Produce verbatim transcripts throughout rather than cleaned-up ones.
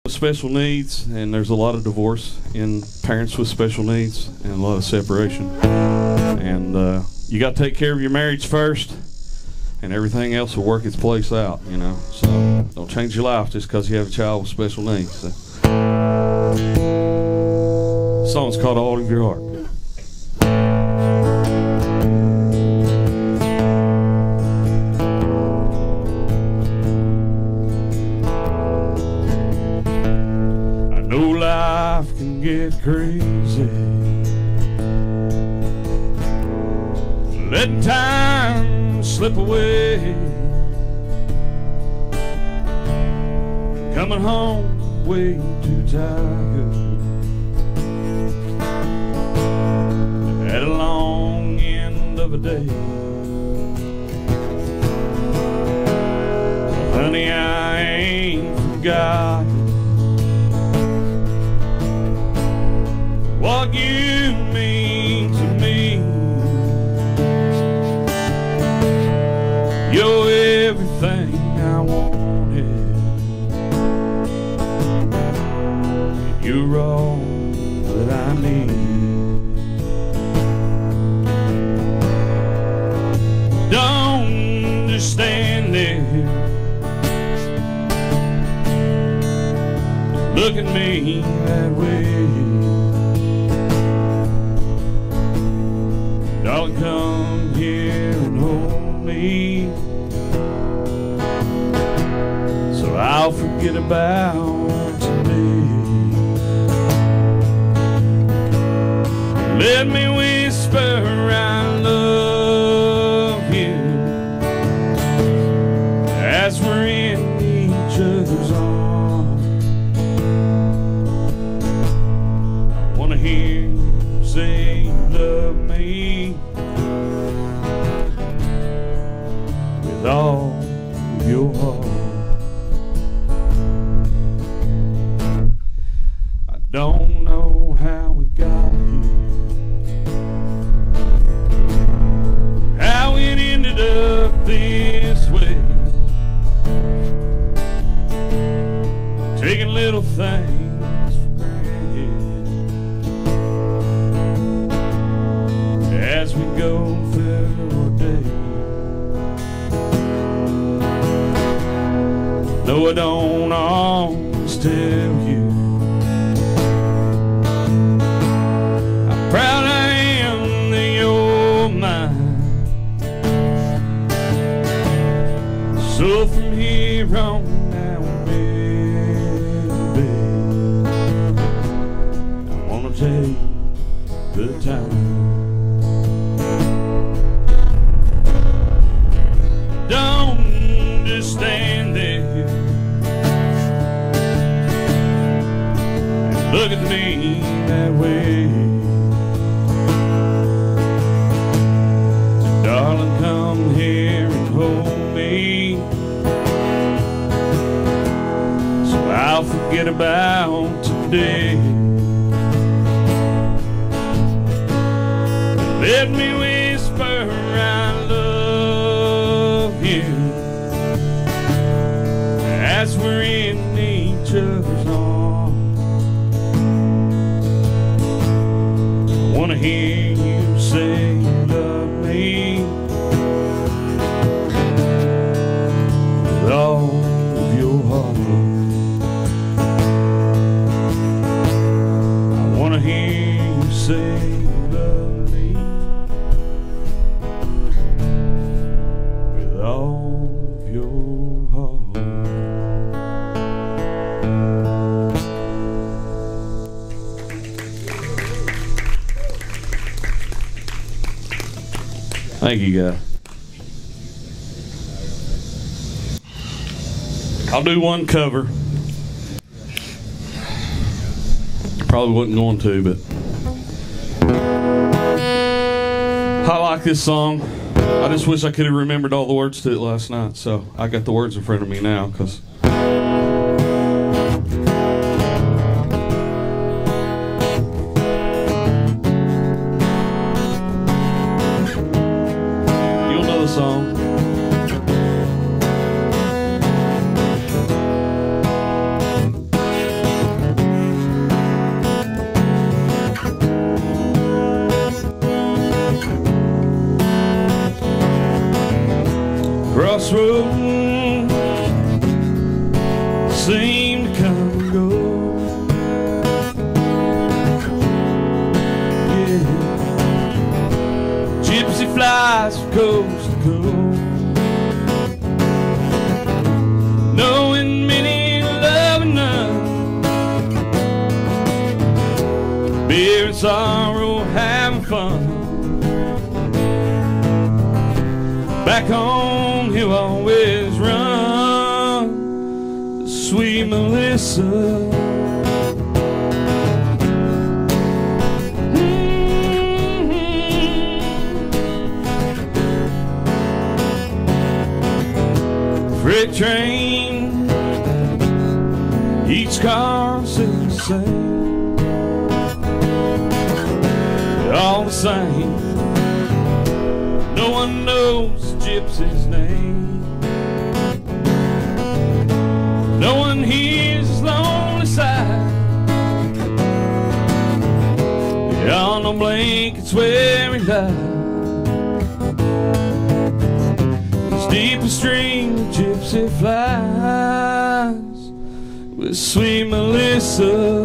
Special needs, and there's a lot of divorce in parents with special needs and a lot of separation, and uh, you got to take care of your marriage first, and everything else will work its place out, you know. So don't change your life just because you have a child with special needs. So. The song's called All of Your Heart. Life can get crazy, letting time slip away, coming home way too tired, at a long end of a day. Honey, I ain't forgot what you mean to me. You're everything I wanted, you're all that I need. Don't just stand there, look at me that way. Darling, come here and hold me, so I'll forget about today. Let me whisper I love you as we're in each other's arms. I want to hear you say you love me with all of your heart. I don't know how we got here, how it ended up this way, taking little things for granted as we go through our day. No, I don't always tell you how proud I am that you're mine. So from here on now, baby, I wanna take the time. Don't just stand there and look at me that way. So darling, come here and hold me, so I'll forget about today. Let me whisper I love you as we're in each other's arms. I want to hear you say you love me with all of your heart. I want to hear you say you love me with all of your heart. Thank you, guys. I'll do one cover. Probably wasn't going to, but I like this song. I just wish I could have remembered all the words to it last night, so I got the words in front of me now, because you'll know the song. flies from coast to coast, knowing many, loving none. Beer and sorrow, having fun. Back home he'll always run, sweet Melissa. Mm-hmm. Freight train, each car says the same, they're all the same. No one knows Gypsy's name. No one hears his lonely sigh. There are no blankets where he lies. As deep a stream the Gypsy flies with sweet Melissa.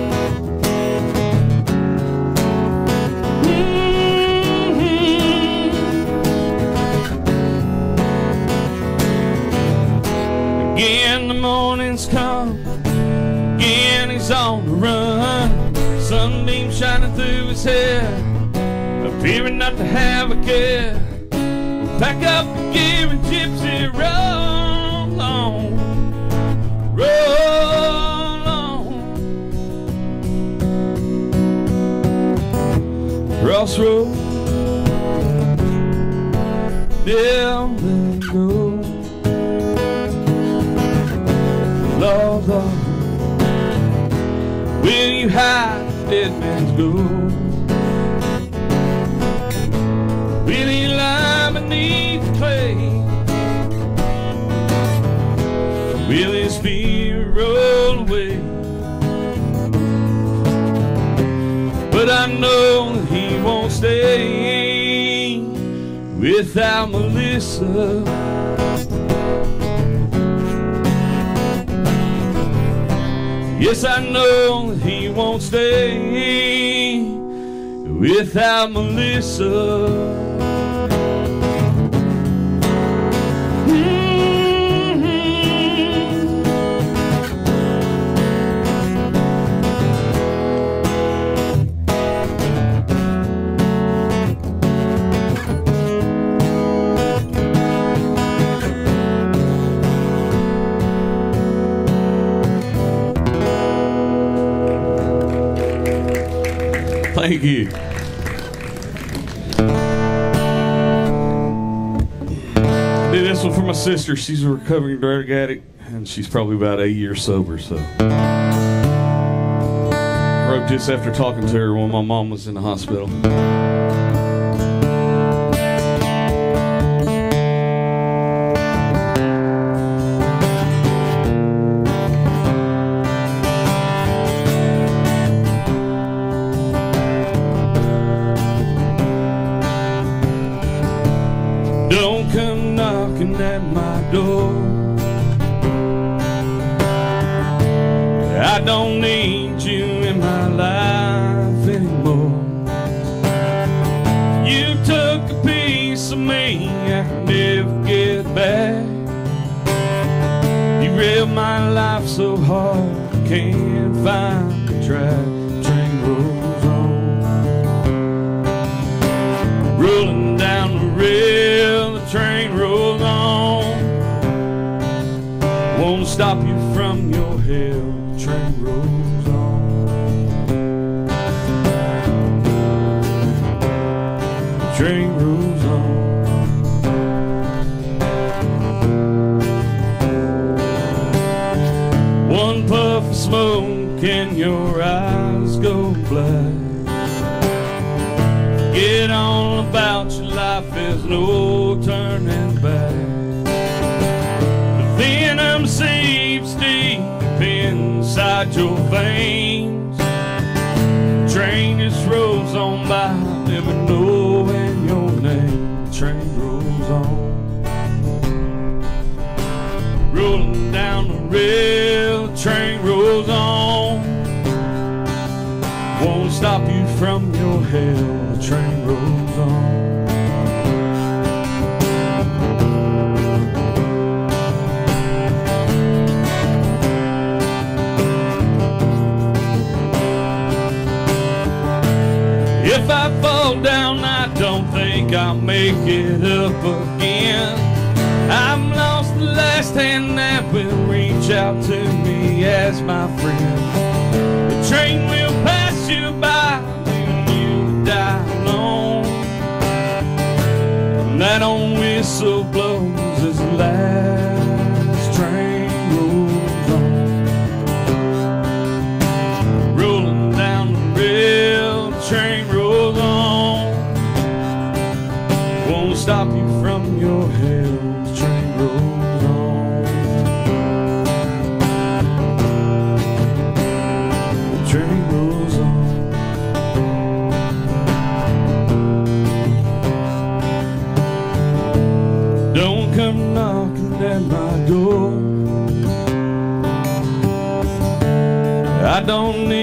Again the morning's come, again he's on the run. Sunbeam shining through his hair, appearing not to have a care. We'll pack up the gear and Gypsy roll on, roll on. Crossroads, down there go. Lord, Lord, will you hide the dead man's gold? Will he lie beneath the clay? Will his spirit roll away? But I know that he won't stay without Melissa. Yes, I know that he won't stay without Melissa. Thank you. I did this one for my sister. She's a recovering drug addict, and she's probably about eight years sober. So I wrote this after talking to her when my mom was in the hospital. Don't come knocking at my door. I don't need you in my life anymore. You took a piece of me I can never get back. You ripped my life so hard I can't find the track. Train rolls on, rolling down the rail. The train rolls on, won't stop you from your hell. The train rolls on. The train rolls on. One puff of smoke and your eyes go black. Forget all about your life, there's no turning back. The venom seeps deep inside your veins. The train just rolls on by, never knowing your name. The train rolls on, rolling down the rail. The train rolls on, won't stop you from your hell. The train rolls on. if I fall down, I don't think I'll make it up again. I've lost the last hand that will reach out to me as my friend. The train will pass you by, leaving you to die alone. And that old whistle blows as the last train rolls on. Rolling down the rail, the train rolls on. Won't stop you from your hell, the train rolls on. The train rolls on. Don't come knocking at my door. I don't need